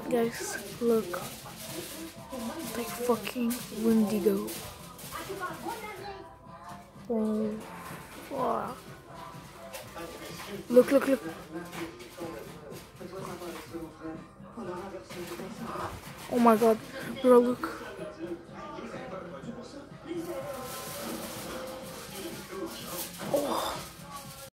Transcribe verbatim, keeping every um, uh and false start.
Guys, look. Like fucking Wendigo. Oh, wow. Look, look, look. Oh my god, bro, look.